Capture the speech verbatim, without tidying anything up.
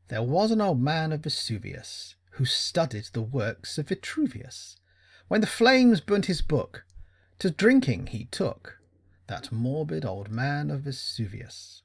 There was an old man of Vesuvius, who studied the works of Vitruvius. When the flames burnt his book, to drinking he took, that morbid old man of Vesuvius.